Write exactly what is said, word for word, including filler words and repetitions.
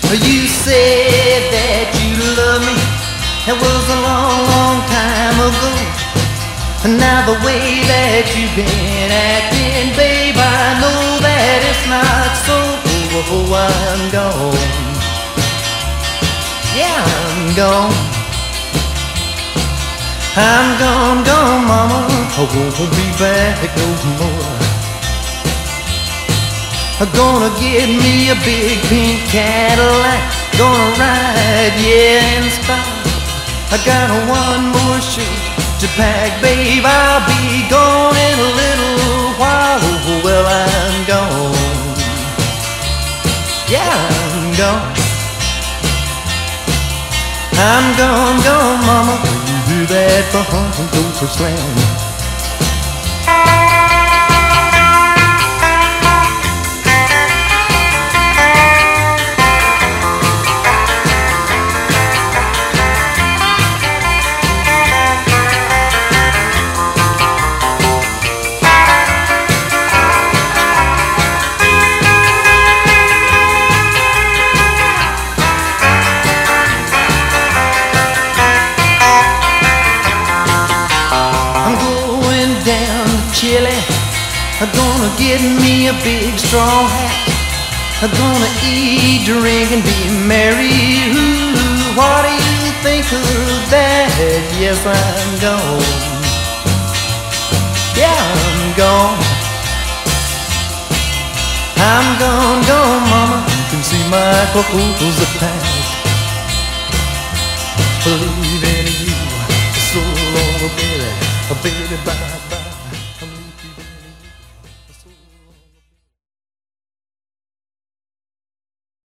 You said that you loved me. It was a long, long time ago. And now the way that you've been acting, babe, I know that it's not so. Oh, I'm gone. Yeah, I'm gone. I'm gone, gone, mama. I won't be back no more. I'm gonna get me a big pink Cadillac. Gonna ride, yeah, and stop. I got one more shirt to pack, babe. I'll be gone in a little while. Oh, well, I'm gone. Yeah, I'm gone. I'm gone, gone, mama. You hear that phone go for slam? Chili. I'm gonna get me a big straw hat. I'm gonna eat, drink, and be merry. Ooh, what do you think of that? Yes, I'm gone. Yeah, I'm gone. I'm gone, gone, mama. You can see my clothes are packed. Believing in you, so long, baby, baby, bye.